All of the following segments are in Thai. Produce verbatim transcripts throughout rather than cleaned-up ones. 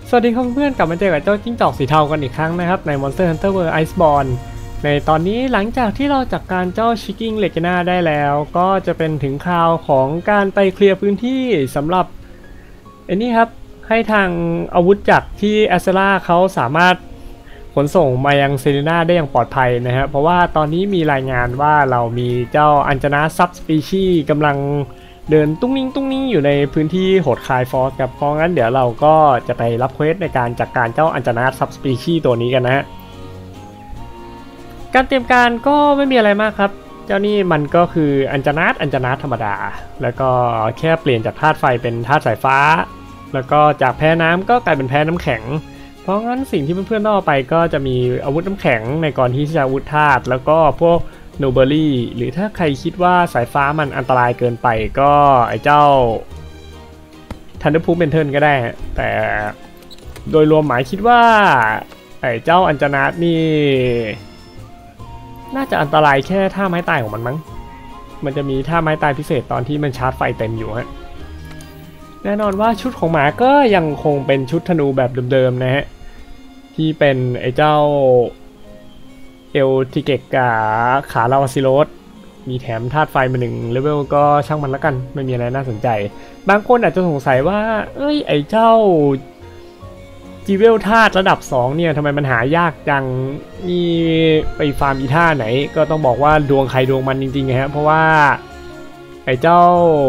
สวัสดีครับเพื่อนกลับมาเจอกับเจ้าจิ้งจอกสีเทากันอีกครั้งนะครับใน Monster Hunter World Iceborne ในตอนนี้หลังจากที่เราจัด ก, การเจ้า Shiking Legionnaire ได้แล้วก็จะเป็นถึงคราวของการไปเคลียร์พื้นที่สำหรับไอ้นี่ครับให้ทางอาวุธจักรที่แอสเซล่าเขาสามารถขนส่งมายังเซเลนาได้อย่างปลอดภัยนะฮะเพราะว่าตอนนี้มีรายงานว่าเรามีเจ้าอัญจนาซับสปีชีส์กำลังเดินตุ้งนิ่งตุ้งนิ่งอยู่ในพื้นที่โหดคายฟอร์สครับเพราะงั้นเดี๋ยวเราก็จะไปรับเควสในการจัด ก, การเจ้าอัญจนาซับสปีชีส์ตัวนี้กันนะฮะการเตรียมการก็ไม่มีอะไรมากครับเจ้านี่มันก็คืออัญจนาอัญจนาธรรมดาแล้วก็แค่เปลี่ยนจากธาตุไฟเป็นธาตุสายฟ้าแล้วก็จากแพ้น้ำก็กลายเป็นแพ้น้ำแข็งเพราะงั้นสิ่งที่เพื่อนๆต้องเอาไปก็จะมีอาวุธน้ำแข็งในกรณีที่จะอาวุธธาตุแล้วก็พวกโนเบอรี่หรือถ้าใครคิดว่าสายฟ้ามันอันตรายเกินไปก็ไอ้เจ้าทันเดอร์พูฟเมนเทิลก็ได้แต่โดยรวมหมายคิดว่าไอ้เจ้าอัญจนาตนี่น่าจะอันตรายแค่ท่าไม้ตายของมันมั้งมันจะมีท่าไม้ตายพิเศษตอนที่มันชาร์จไฟเต็มอยู่ฮะแน่นอนว่าชุดของหมาก็ยังคงเป็นชุดธนูแบบเดิมๆนะฮะที่เป็นไอ้เจ้าเอลทิเกกกับขาลาวาซิโรสมีแถมธาตุไฟมาหนึ่งเลเวลก็ช่างมันแล้วกันไม่มีอะไรน่าสนใจบางคนอาจจะสงสัยว่าเอ้ยไอ้เจ้าจีเวลธาตุระดับสองเนี่ยทำไมมันหายากจังนี่ไปฟาร์มอีท่าไหนก็ต้องบอกว่าดวงใครดวงมันจริงๆนะฮะเพราะว่าไอ้เจ้า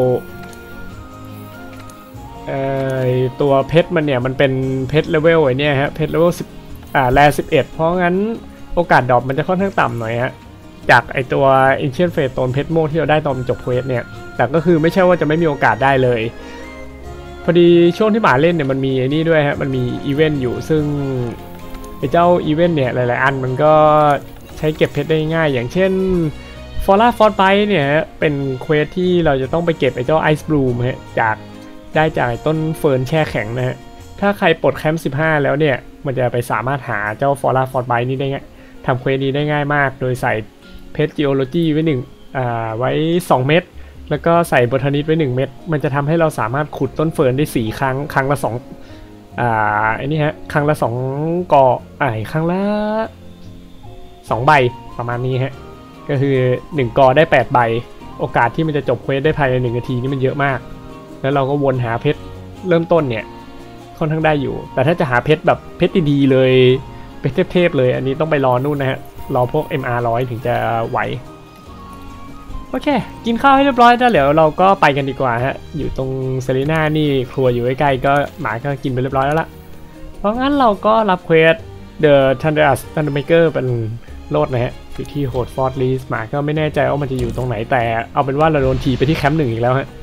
เอ่อตัวเพชรมันเนี่ยมันเป็นเพชรเลเวลไอ้เนี่ยฮะเพชรเลเวลสิบอ่าแรสิบเอ็ดเพราะงั้นโอกาสดรอปมันจะค่อนข้างต่ำหน่อยฮะจากไอตัว Ancient Fate ตนเพชรโมที่เราได้ตอนจบเควสเนี่ยแต่ก็คือไม่ใช่ว่าจะไม่มีโอกาสได้เลยพอดีช่วงที่หมาเล่นเนี่ยมันมีไอ้นี่ด้วยฮะมันมีอีเวนต์อยู่ซึ่งไอเจ้าอีเวนต์เนี่ยหลายๆอันมันก็ใช้เก็บเพชรได้ง่ายอย่างเช่น Fora Frostbite เนี่ยเป็นเควสที่เราจะต้องไปเก็บไอเจ้า Ice Bloom ฮะจากได้จากต้นเฟิร์นแช่แข็งนะฮะถ้าใครปลดแคมป์สิบห้าแล้วเนี่ยมันจะไปสามารถหาเจ้า Fora Frostbite นี่ได้ง่ายทำเควสนี้ได้ง่ายมากโดยใส่เพชร Geology ไว้หนึ่งอ่าไว้สองเม็ดแล้วก็ใส่ Botanist ไว้หนึ่งเม็ดมันจะทำให้เราสามารถขุดต้นเฟิร์นได้สี่ครั้งครั้งละสองอ่าไอ้นี่ฮะครั้งละสองกออ่าครั้งละสองใบประมาณนี้ฮะก็คือหนึ่งกอได้แปดใบโอกาสที่มันจะจบเควสได้ภายในหนึ่งนาทีนี่มันเยอะมากแล้วเราก็วนหาเพชรเริ่มต้นเนี่ยค่อนข้างได้อยู่แต่ถ้าจะหาเพชรแบบเพชรดีๆเลยเพชรเทพๆเลยอันนี้ต้องไปรอนู่นนะฮะรอพวก เอ็ม อาร์ หนึ่งร้อย ถึงจะไหวโอเคกินข้าวให้เรียบร้อยแล้วเดี๋ยวเราก็ไปกันดีกว่าฮะอยู่ตรงเซเลน่านี่ครัวอยู่ใกล้ๆก็หมาก็กินไปเรียบร้อยแล้วล่ะเพราะงั้นเราก็รับเควส The Thunderous Thundermaker เป็นโลดนะฮะอยู่ที่โฮดฟอร์ดลีสหมาก็ไม่แน่ใจว่ามันจะอยู่ตรงไหนแต่เอาเป็นว่าเราโดนทีไปที่แคมป์หนึ่งอีกแล้วฮะ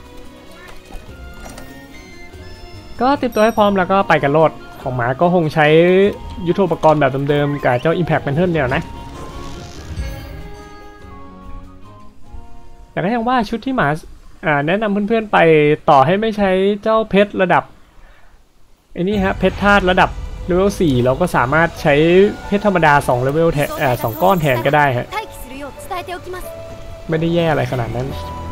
ก็เตรียมตัวให้พร้อมแล้วก็ไปกันโลดของหมาก็คงใช้ยุทโธปกรณ์แบบเดิมๆกับเจ้า Impact Mantle เนี่ยนะแต่ก็ยังว่าชุดที่หมาแนะนำเพื่อนๆไปต่อให้ไม่ใช้เจ้าเพชรระดับไอ้นี่ฮะเพชรธาตุระดับเลเวลสี่เราก็สามารถใช้เพชรธรรมดาสองเลเวลแทนอ่าสองก้อนแทนก็ได้ฮะไม่ได้แย่อะไรขนาดนั้น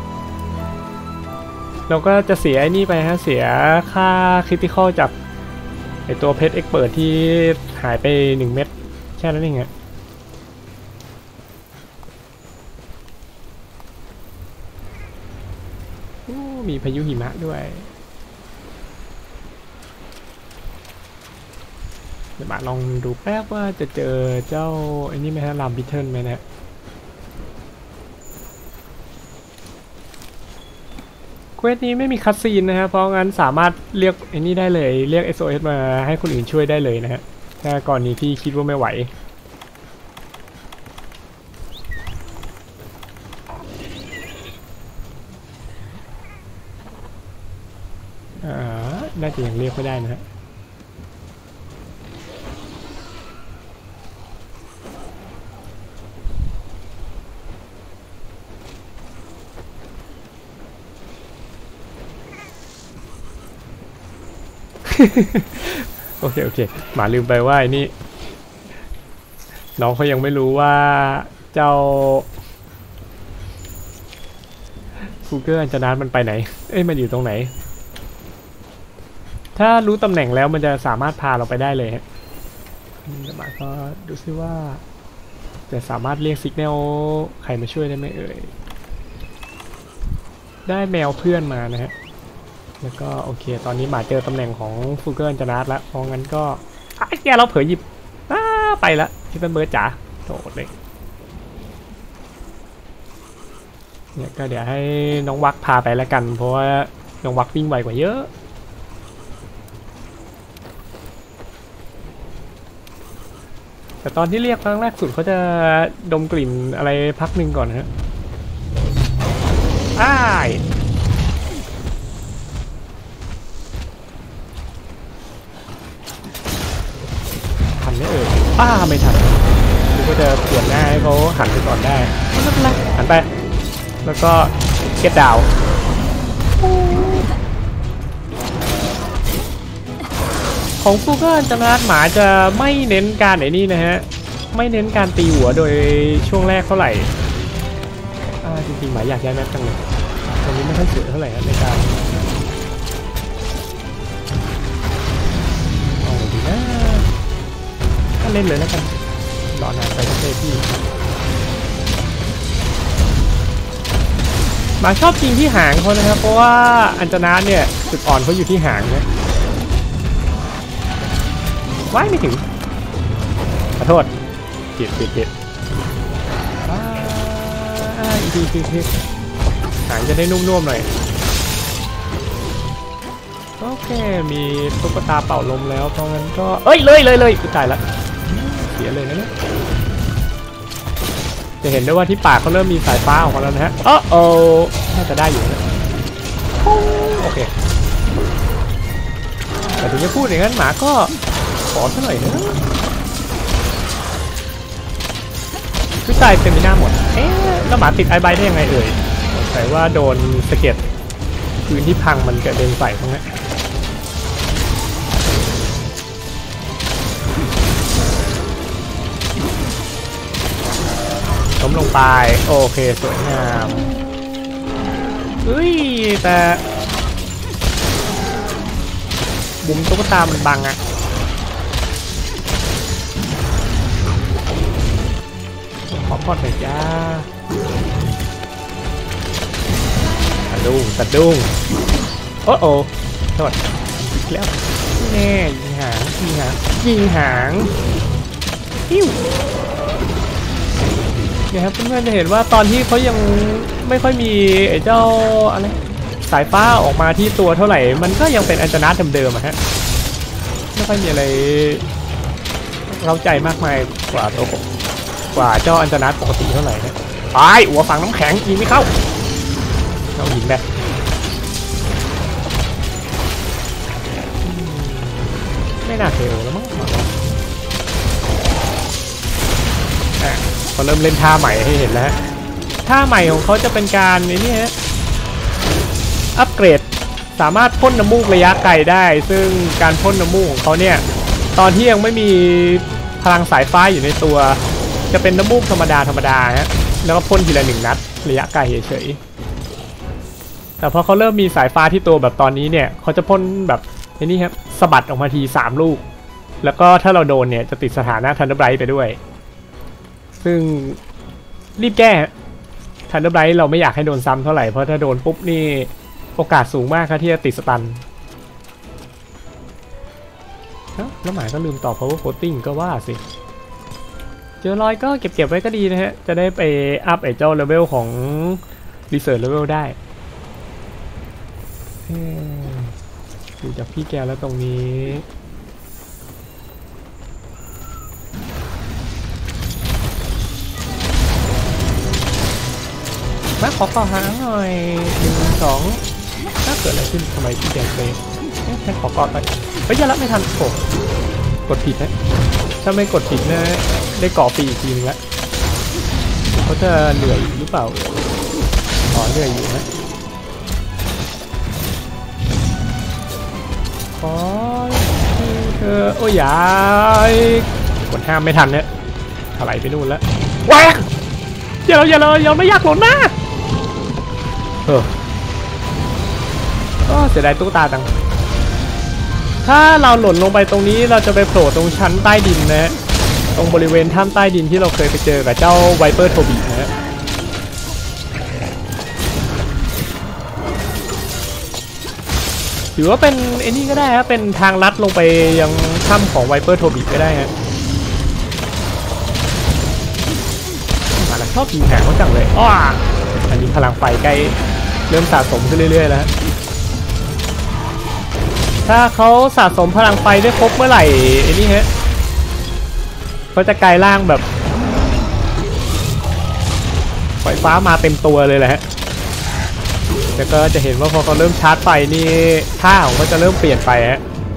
เราก็จะเสียไอ้นี่ไปฮะเสียค่าคริติคอลจากไอตัวเพชรเอ็กเปิดที่หายไปหนึ่งเม็ดแค่นั้นเองอะมีพายุหิมะด้วยเดี๋ยวมาลองดูแป๊บว่าจะเจอเจ้าไอ้นี่ไหมฮะลามบิทเทิลไหมนะเควสนี้ไม่มีคัตซีนนะฮะเพราะงั้นสามารถเรียกไอ้นี่ได้เลยเรียก เอส โอ เอส มาให้คนอื่นช่วยได้เลยนะฮะแค่ก่อนนี้ที่คิดว่าไม่ไหวอ่าน่าจะยังเรียกไม่ได้นะฮะโอเคโอเคหมาลืมไปว่าไอ้นี่น้องเขายังไม่รู้ว่าเจ้าฟูเกอร์อัญจนาตมันไปไหนเอ้ยมันอยู่ตรงไหนถ้ถ้ารู้ตำแหน่งแล้วมันจะสามารถพาเราไปได้เลยฮะเดี๋ยวมาก็ดูซิว่าจะสามารถเรียกสิกแนลใครมาช่วยได้ไหมเอ่ยได้แมวเพื่อนมานะฮะแล้วก็โอเคตอนนี้หมาเจอตำแหน่งของฟูเกิลจะนัดแล้วเพราะงั้นก็ไอ้แกเราเผยหยิบไปละที่เป็นเบอร์จ๋าโดดเลยเนี่ยก็เดี๋ยวให้น้องวักพาไปแล้วกันเพราะว่าน้องวักวิ่งไวกว่าเยอะแต่ตอนที่เรียกครั้งแรกสุดเขาจะดมกลิ่นอะไรพักหนึ่งก่อนฮะอ้ายทันไม่เอ่ยป้าไม่ทันกูก็จะเปลี่ยนหน้าให้เขาหันไปก่อนได้ไม่เป็นไรหันไปแล้วก็เก็ตดาวของฟูเกิลจะนัดหมาจะไม่เน้นการไหนนี่นะฮะไม่เน้นการตีหัวโดยช่วงแรกเท่าไหร่จริงๆหมาอยากย้ายแมปจังเลยตรงนี้ไม่ค่อยสวยเท่าไหร่ในการเอาดีนะถ้าเล่นเลยแล้วกันรอนานไปก็เท่พี่หมาชอบจริงที่หางเขานะครับเพราะว่าอัญจนาเนี่ยจุดอ่อนเขาอยู่ที่หางนะว้ายไม่ถึงขอโทษเจ็บเจ็บเจ็บอีกทีอีกทีหางจะได้นุ่มๆหน่อยโอเคมีตุ๊กตาเป่าลมแล้วเพราะงั้นก็เอ้ยเลยเลยเลยตายละเสียเลยนะเนี่ยจะเห็นได้ว่าที่ปากเขาเริ่มมีสายฟ้าออกมาแล้วนะฮะเออโอ้น่าจะได้อยู่นะโอเคแต่ถึงจะพูดอย่างนั้นหมาก็ขอสักหน่อยนะคือตายเต็มหน้าหมดเอ๊ะแล้วหมาติดไอใบได้ยังไงเอ่ยแต่ว่าโดนสะเก็ดพื้นที่พังมันกระเด็นใส่ตรงนี้ล้มลงไปโอเคสวยงามเฮ้ยแต่บุ้มตุ๊กตามันบังอะขอพอดหน่อยจ้าสะดุ้งสะดุ้งโอ้โอ้โทษแล้วแน่ยิงหางยิงหางยิงหางปิ้วเนี่ยครับเพื่อนๆจะเห็นว่าตอนที่เขายังไม่ค่อยมีไอ้เจ้าอะไรสายฟ้าออกมาที่ตัวเท่าไหร่มันก็ยังเป็นอัญจนาเดิมๆอะฮะไม่ค่อยมีอะไรเราใจมากมายกว่าตัวผมกว่าเจ้าอัญจนาปกติเท่าไหร่นะตายหัวฝังน้ำแข็งยิงไม่เข้าเรายิงแบบไม่น่าเทแล้วมั้งเขาเริ่มเล่นท่าใหม่ให้เห็นแล้วท่าใหม่ของเขาจะเป็นการนี่ฮะอัปเกรดสามารถพ่นน้ำมูกระยะไกลได้ซึ่งการพ่นน้ำมูกของเขาเนี่ยตอนที่ยังไม่มีพลังสายฟ้าอยู่ในตัวจะเป็นน้ำมูกธรรมดาธรรมดาฮะแล้วก็พ่นทีละหนึ่งนัดระยะไกลเฉยๆแต่พอเขาเริ่มมีสายฟ้าที่ตัวแบบตอนนี้เนี่ยเขาจะพ่นแบบนี่ครับสะบัดออกมาทีสามลูกแล้วก็ถ้าเราโดนเนี่ยจะติดสถานะทันเดอร์ไบรท์ไปด้วยซึ่งรีบแก้ทันเดอร์ไบรท์เราไม่อยากให้โดนซ้ำเท่าไหร่เพราะถ้าโดนปุ๊บนี่โอกาสสูงมากครับที่จะติดสตันแล้วหมายก็ลืมตอบ power coating ก็ว่าสิเจอรอยก็เก็บๆไว้ก็ดีนะฮะจะได้ไปอัพไอ้เจ้าเลเวลของ research level ได้ดูจากพี่แกแล้วตรงนี้มาขอต่อหางหน่อยหนึ่งสองถ้าเกิดอะไรขึ้นทำไมพี่แกเซฟแค่ขอกอดไปเฮ้ยอย่ารับไม่ทันโอ้กดผิดนะถ้าไม่กดผิดนะได้เกาะฟรีอีกทีนึงแล้วเขาจะเหนื่อยหรือเปล่าอ๋อเหนื่อยอยู่นะขอเธอโอ้ยยายกดห้ามไม่ทันเนี่ยถลายไปนู่นแล้วว้าอย่าเราอย่าเราอย่าไม่อยากหล่นมากเออก็เสียดายตุ๊กตาตังถ้าเราหล่นลงไปตรงนี้เราจะไปโผล่ตรงชั้นใต้ดินนะฮะตรงบริเวณถ้ำใต้ดินที่เราเคยไปเจอกับเจ้าไวเปอร์โทบีนะฮะถือว่าเป็นไอ้นี่ก็ได้ฮะเป็นทางลัดลงไปยังถ้ำของไวเปอร์โทบีก็ได้ฮะมาแล้วชอบยิงแหงเขาจังเลยอ้ออันนี้พลังไฟใกล้เริ่มสะสมขึ้นเรื่อยๆแล้วถ้าเขาสะสมพลังไฟได้ครบเมื่อไหร่ไอ้นี่ฮะเขาจะกลายร่างแบบไฟฟ้ามาเต็มตัวเลยแหละฮะแล้วก็จะเห็นว่าพอเขาเริ่มชาร์จไฟนี่ท่าของเขาจะเริ่มเปลี่ยนไปฮะ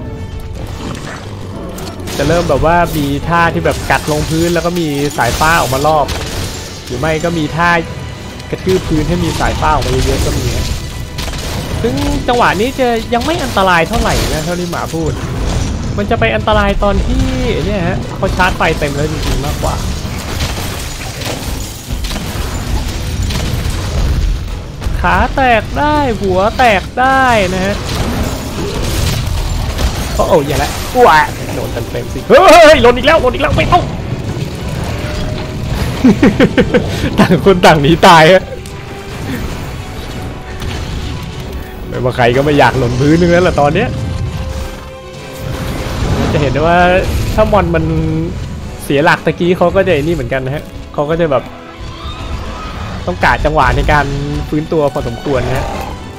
จะเริ่มแบบว่ามีท่าที่แบบกัดลงพื้นแล้วก็มีสายฟ้าออกมารอบหรือไม่ก็มีท่ากระทืบพื้นให้มีสายฟ้าออกมาเยอะๆก็มีฮะซึ่งจังหวะนี้จะยังไม่อันตรายเท่าไหร่นะเท่าที่หมาพูดมันจะไปอันตรายตอนที่เนี่ยฮะเขาชาร์จไฟเต็มแล้วจริงๆมากกว่าขาแตกได้หัวแตกได้นะฮะโอ้โหอย่าละว้าโดนเต็มๆสิเฮ้ยหล่นอีกแล้วหล่นอีกแล้วไม่ต้องต่างคนต่างหนีตายฮะไม่ว่าใครก็ไม่อยากหล่นพื้นนึงแล้วแหละตอนเนี้ยจะเห็นได้ว่าถ้ามอนมันเสียหลักตะกี้เขาก็จะนี่เหมือนกันนะฮะเขาก็จะแบบต้องกะจังหวะในการฟื้นตัวพอสมควรนะฮะ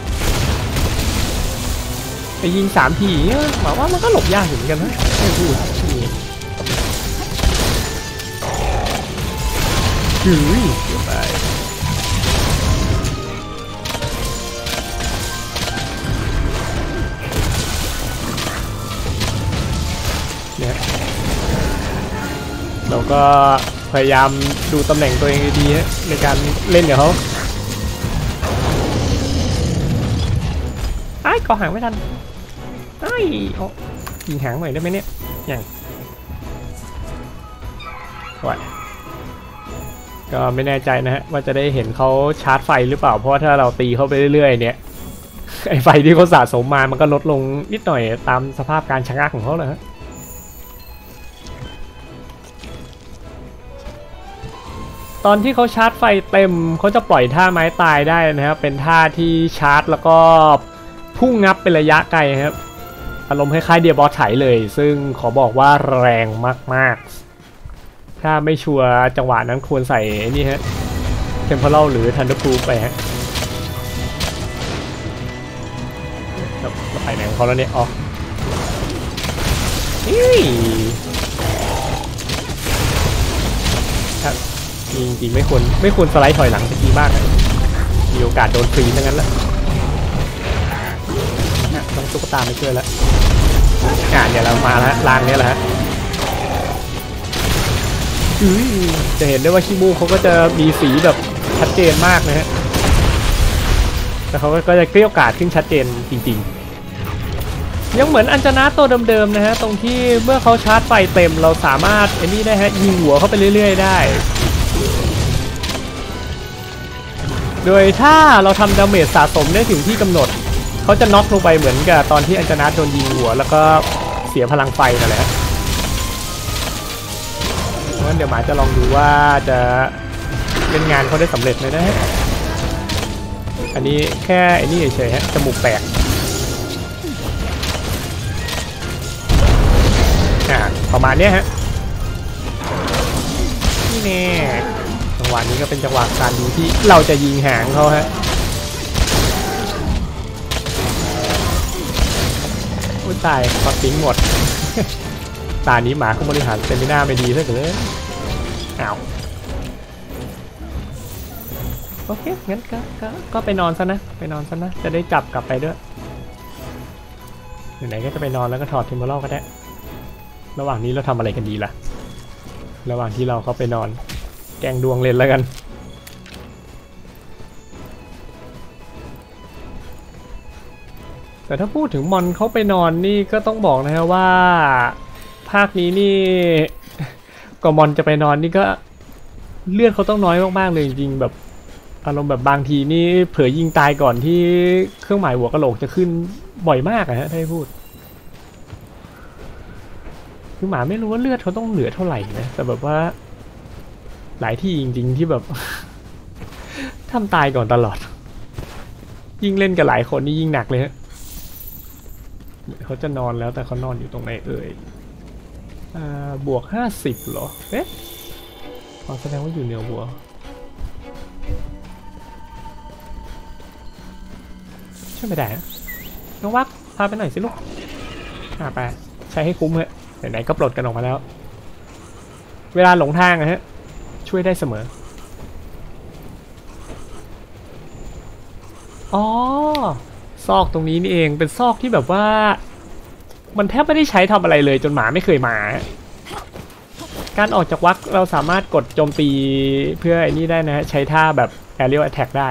ไปยิงสามทีหมายว่ามันก็หลบยากเหมือนกันนะไม่พูดหือไปเนี่ยเราก็พยายามดูตำแหน่งตัวเองดีๆในการเล่นกับเขาไอ้ก่อหางไม่ทันไอ้โอ้ยิงหางหน่อยได้ไหมเนี่ยยังไหวก็ไม่แน่ใจนะฮะว่าจะได้เห็นเขาชาร์จไฟหรือเปล่าเพราะว่าถ้าเราตีเขาไปเรื่อยๆเนี่ยไอ้ไฟที่เขาสะสมมามันก็ลดลงนิดหน่อยตามสภาพการชะงักของเขาเลยฮะตอนที่เขาชาร์จไฟเต็มเขาจะปล่อยท่าไม้ตายได้นะครับเป็นท่าที่ชาร์จแล้วก็พุ่งงับเป็นระยะไกลครับอารมณ์คล้ายๆเดียบอสไถเลยซึ่งขอบอกว่าแรงมากๆถ้าไม่ชัวร์จังหวะนั้นควรใส่นี่ฮะเทมเพลหรือทันเดอร์พูไปฮะเราไปไหนของเขาแล้วเนี่ยอ๋อจริงๆไม่ควรไม่ควรสไลด์ถอยหลังสักทีมากมีโอกาสโดนฟรีทั้งนั้นแหละต้องตุ๊กตาไม่ช่วยแล้วอ่าเดี๋ยวเรามาแล้วลางนี้แหละฮะจะเห็นได้ว่าชิมูเขาก็จะมีสีแบบชัดเจนมากนะฮะแต่เขาก็จะเกลี้ยกล่อมขึ้นชัดเจนจริงๆยังเหมือนอัญชนะตัวเดิมๆนะฮะตรงที่เมื่อเขาชาร์จไฟเต็มเราสามารถไอ้นี่ได้ฮะยิงหัวเขาไปเรื่อยๆได้โดยถ้าเราทำดาเมจสะสมได้ถึงที่กำหนดเขาจะน็อกลงไปเหมือนกับตอนที่อัญชนะโดนยิงหัวแล้วก็เสียพลังไฟนั่นแหละเพราะฉะนั้นเดี๋ยวหมาจะลองดูว่าจะเล่นงานเขาได้สำเร็จไหมนะฮะอันนี้แค่ไอ้นี่เฉยๆฮะจมูกแตกอ่าประมาณนี้ฮะนี่แน่จังหวะนี้ก็เป็นจังหวะการดูที่เราจะยิงหางเขาฮะอุ้ยตายก็ทิ้งหมดตานี้หมาเขาบริหารเป็นไม่น่าไม่ดีซะเลยอ้าวโอเคงั้นก็ก็ก็ไปนอนซะนะไปนอนซะนะจะได้จับกลับไปด้วยไหนๆก็จะไปนอนแล้วก็ถอดเทมเพลก็ได้ระหว่างนี้เราทำอะไรกันดีล่ะระหว่างที่เราเข้าไปนอนแกงดวงเล่นแล้วกันแต่ถ้าพูดถึงมอนเขาไปนอนนี่ก็ต้องบอกนะฮะว่าภาคนี้นี่ก็มอนจะไปนอนนี่ก็เลือดเขาต้องน้อยมากๆเลยจริงๆแบบอารมณ์แบบบางทีนี่เผลอยิงตายก่อนที่เครื่องหมายหัวกะโหลกจะขึ้นบ่อยมากอะฮะถ้าให้พูดคือหมาไม่รู้ว่าเลือดเขาต้องเหลือเท่าไหร่นะแต่แบบว่าหลายที่จริงๆที่แบบ ทำตายก่อนตลอดยิ่งเล่นกับหลายคนนี่ยิ่งหนักเลยฮะเขาจะนอนแล้วแต่เขานอนอยู่ตรงไหนเอ่ยอ่าบวกห้าสิบเหรอเอ๊ะขอแสดงว่าอยู่เหนือหัวช่วยไม่ได้น้องวักพาไปหน่อยสิลูกพาไปใช้ให้คุ้มฮะไหนๆก็ปลดกันออกมาแล้วเวลาหลงทางนะฮะช่วยได้เสมออ๋อซอกตรงนี้นี่เองเป็นซอกที่แบบว่ามันแทบไม่ได้ใช้ทำอะไรเลยจนหมาไม่เคยมาการออกจากวักเราสามารถกดโจมตีเพื่อไอ้นี่ได้นะฮะใช้ท่าแบบ aerial attack ได้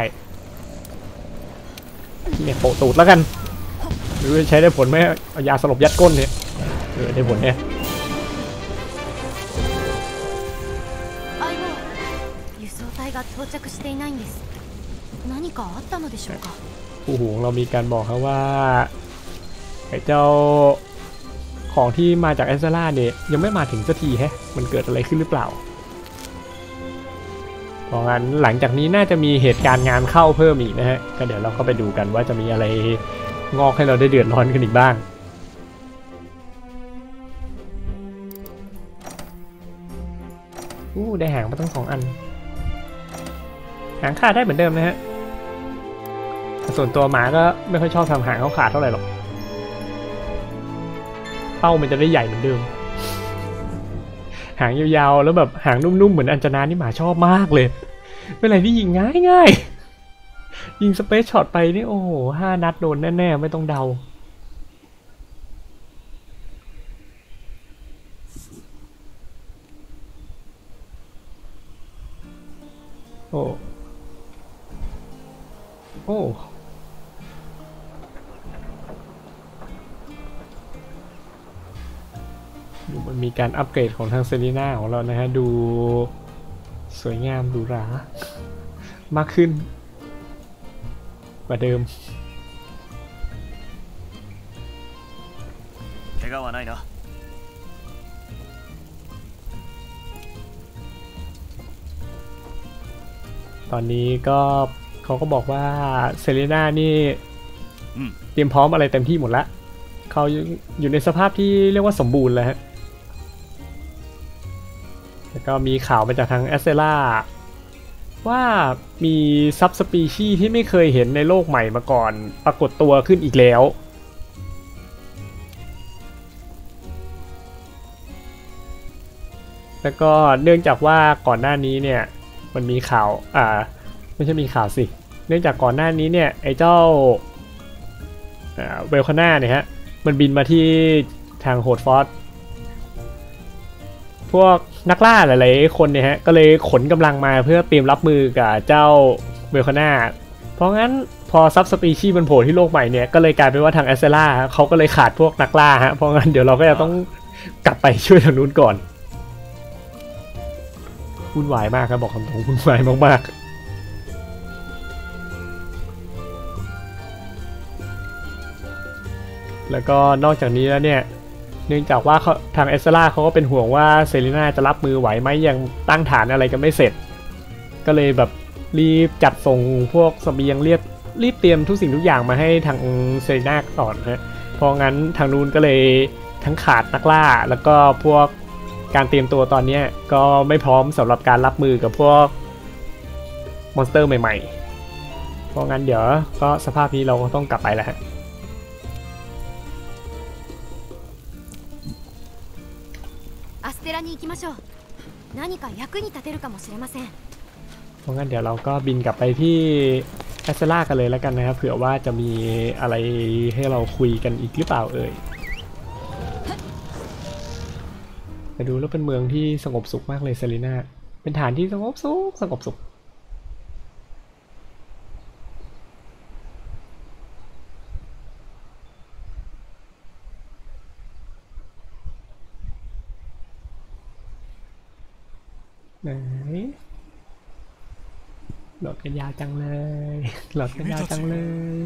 เนี่ยโปะตูดแล้วกันหรือใช้ได้ผลไหมเอายาสลบยัดก้นเนี่ยเออได้ผลเนี่ยผู้หูของเรามีการบอกครับว่าไอ้เจ้าของที่มาจากแอสเซล่าเนี่ยยังไม่มาถึงสักทีแฮะมันเกิดอะไรขึ้นหรือเปล่าเพราะงั้นหลังจากนี้น่าจะมีเหตุการณ์งานเข้าเพิ่มอีกนะฮะก็เดี๋ยวเราก็ไปดูกันว่าจะมีอะไรงอกให้เราได้เดือดร้อนกันอีกบ้างอู้ได้หางมาตั้งสองอันหางขาดได้เหมือนเดิมนะฮะส่วนตัวหมาก็ไม่ค่อยชอบทำหางเขาขาดเท่าไหร่หรอกเป้ามันจะได้ใหญ่เหมือนเดิมหางยาวๆแล้วแบบหางนุ่มๆเหมือนอัญจนานี่หมาชอบมากเลยเป็นอะไรที่ยิงง่ายๆยิงสเปซช็อตไปนี่โอ้โหห้านัดโดนแน่ๆไม่ต้องเดาโอ้โอ้ดูมันมีการอัปเกรดของทางเซรีน่าของเรานะฮะดูสวยงามดูหรามากขึ้นกว่าเดิมตอนนี้ก็เขาก็บอกว่าเซรีน่านี่เตรียมพร้อมอะไรเต็มที่หมดแล้วเขาอยู่ในสภาพที่เรียกว่าสมบูรณ์แล้วฮะแล้วก็มีข่าวมาจากทางแอสเซล่าว่ามีซับสปีชีส์ที่ไม่เคยเห็นในโลกใหม่มาก่อนปรากฏตัวขึ้นอีกแล้วแล้วก็เนื่องจากว่าก่อนหน้านี้เนี่ยมันมีข่าวอ่าไม่ใช่มีข่าวสิเนื่องจากก่อนหน้านี้เนี่ยไอ้เจ้าเวลคาน่าเนี่ยฮะมันบินมาที่ทางโฮดฟอร์ดพวกนักล่าหลายๆคนเนี่ยฮะก็เลยขนกำลังมาเพื่อเตรียมรับมือกับเจ้าเวลคาน่าเพราะงั้นพอซับสปีชีส์มันโผล่ที่โลกใหม่เนี่ยก็เลยกลายเป็นว่าทางแอสเซล่าเขาก็เลยขาดพวกนักล่าฮะเพราะงั้นเดี๋ยวเราก็จะต้องกลับไปช่วยทางนู้นก่อนวุ่นวายมากครับบอกคำตรงวุ่นวายมากๆแล้วก็นอกจากนี้แล้วเนี่ยเนื่องจากว่าทางเอสเซล่าเขาก็เป็นห่วงว่าเซรีน่าจะรับมือไหวไหมยังตั้งฐานอะไรกันไม่เสร็จก็เลยแบบรีบจัดส่งพวกเสบียงเรียบรีบเตรียมทุกสิ่งทุกอย่างมาให้ทางเซรีน่าก่อนนะเพราะงั้นทางนู้นก็เลยทั้งขาดนักล่าแล้วก็พวกการเตรียมตัวตอนนี้ก็ไม่พร้อมสำหรับการรับมือกับพวกมอนสเตอร์ใหม่ๆเพราะงั้นเดี๋ยวก็สภาพนี้เราก็ต้องกลับไปแล้วฮะアステラに行きましょう。何か役に立てるかもしれません。เพราะงั้นเดี๋ยวเราก็บินกลับไปที่แอสเซล่ากันเลยแล้วกันนะครับเผื่อว่าจะมีอะไรให้เราคุยกันอีกหรือเปล่าเอ่ยไปดูแล้วเป็นเมืองที่สงบสุขมากเลยเซรีน่าเป็นฐานที่สงบสุขสงบสุขไหนหลอดกันยาวจังเลยหลอดกันยาวจังเลย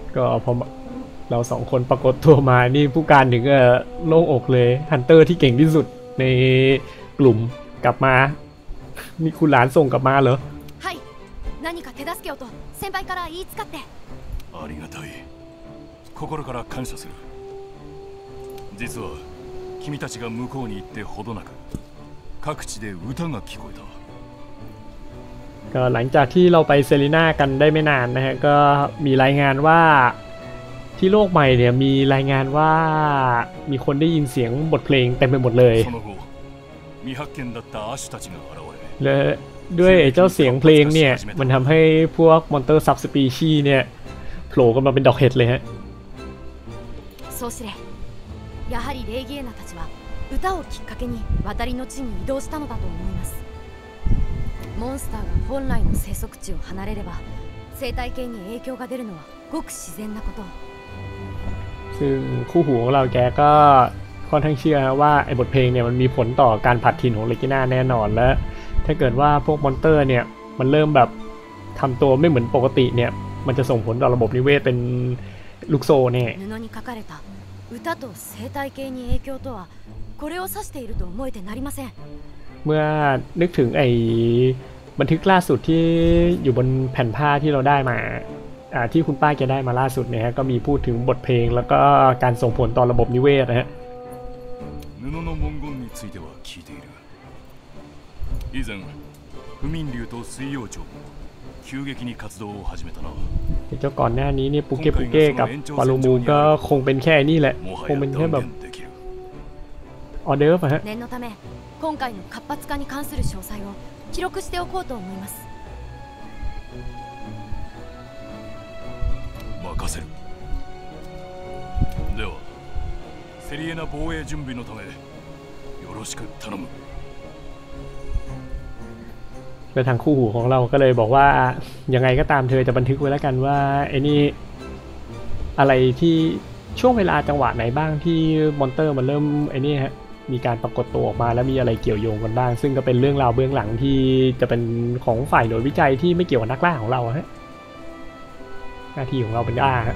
ก็พอเราสองคนปรากฏตัวมานี่ผู้การถึงก็โล่งอกเลยฮันเตอร์ที่เก่งที่สุดในกลุ่มกลับมานี่คุณหลานส่งกลับมาเหรอはい何か手助けをと先輩から言いつかってありがたい心から感謝する実は君たちが向こうに行ってほどなく各地で歌が聞こえたก็หลังจากที่เราไปเซรีนากันได้ไม่นานนะฮะก็มีรายงานว่าที่โลกใหม่เนี่ยมีรายงานว่ามีคนได้ยินเสียงบทเพลงเต็มไปหมดเลยและด้วยไอ้เจ้าเสียงเพลงเนี่ยมันทำให้พวกมอนเตอร์ซับสปีชีส์เนี่ยโผล่กันมาเป็นดอกเห็ดเลยฮะそうすれやはりレイギエナたちは歌をきっかけに渡りの地に移動したのだと思いますモンスターが本来の生息地を離れれば生態系に影響が出るのはごく自然なことซึ่งคู่หูของเราแกก็ค่อนข้างเชื่อว่าไอ้บทเพลงเนี่ยมันมีผลต่อการผัดถิ่นของเลกิน่าแน่นอนและถ้าเกิดว่าพวกมอนเตอร์เนี่ยมันเริ่มแบบทำตัวไม่เหมือนปกติเนี่ยมันจะส่งผลต่อระบบนิเวศเป็นลูกโซ่เนี่ย布に書かれた歌と生態系に影響とはこれを指していると思えてなりませんเมื่อนึกถึงไอ้บันทึกล่าสุดที่อยู่บนแผ่นผ้าที่เราได้มาที่คุณป้าแกได้มาล่าสุดเนี่ยฮะก็มีพูดถึงบทเพลงแล้วก็การส่งผลต่อระบบนิเวศนะฮะ布の文言については聞いている以前不眠竜と水曜町も急激に活動を始めたなเจ้าก่อนหน้านี้เนี่ยปุเกปุเกกับปาลูมูก็คงเป็นแค่นี่แหละคงเป็นแค่แบบออเดอร์ป่ะฮะ念のため今回の活発化に関する詳細を記録しておこうと思います任せるではセリエナ防衛準備のためよろしく頼むแล้วทางคู่หูของเราก็เลยบอกว่ายังไงก็ตามเธอจะบันทึกไว้แล้วกันว่าไอ้นี่อะไรที่ช่วงเวลาจังหวะไหนบ้างที่มอนเตอร์มันเริ่มไอ้นี่ฮะมีการปรากฏตัวออกมาแล้วมีอะไรเกี่ยวโยงกันบ้างซึ่งก็เป็นเรื่องราวเบื้องหลังที่จะเป็นของฝ่ายหน่วยวิจัยที่ไม่เกี่ยวกับนักล่าของเราฮะหน้าที่ของเราเป็นล่าฮะ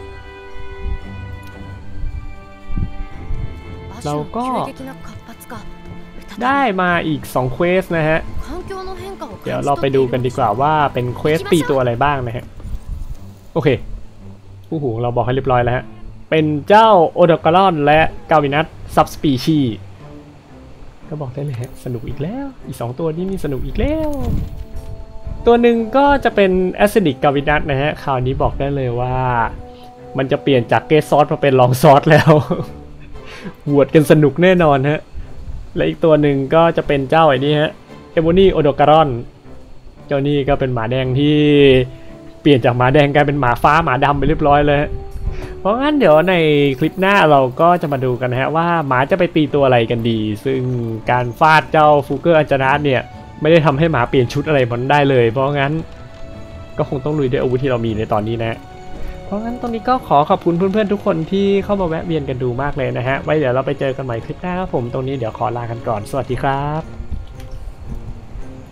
เราก็ได้มาอีกสองเควสนะฮะเดี๋ยวเราไปดูกันดีกว่าว่าเป็นเควสตีตัวอะไรบ้างนะฮะโอเคผู้หูเราบอกให้เรียบร้อยแล้วฮะเป็นเจ้าโอดาการอนและกาวินัสซับสปีชีก็บอกได้เลยฮะสนุกอีกแล้วอีกสองตัวนี้มีสนุกอีกแล้วตัวหนึ่งก็จะเป็นแอซิดิกกาวินัสนะฮะคราวนี้บอกได้เลยว่ามันจะเปลี่ยนจากเกสซอสมาเป็นลองซอสแล้วหวดกันสนุกแน่นอนฮะและอีกตัวหนึ่งก็จะเป็นเจ้าไอ้นี่ฮะเอโมนีโอโดการอนเจ้านี่ก็เป็นหมาแดงที่เปลี่ยนจากหมาแดงกลายเป็นหมาฟ้าหมาดำไปเรียบร้อยเลยเพราะงั้นเดี๋ยวในคลิปหน้าเราก็จะมาดูกันนะฮะว่าหมาจะไปตีตัวอะไรกันดีซึ่งการฟาดเจ้าฟูเกอร์อัญจนาเนี่ยไม่ได้ทำให้หมาเปลี่ยนชุดอะไรมันได้เลยเพราะงั้นก็คงต้องลุยด้วยอาวุธที่เรามีในตอนนี้นะเพราะงั้นตรงนี้ก็ขอขอบคุณเพื่อนๆทุกคนที่เข้ามาแวะเวียนกันดูมากเลยนะฮะไว้เดี๋ยวเราไปเจอกันใหม่คลิปหน้าครับผมตรงนี้เดี๋ยวขอลากันก่อนสวัสดีครับ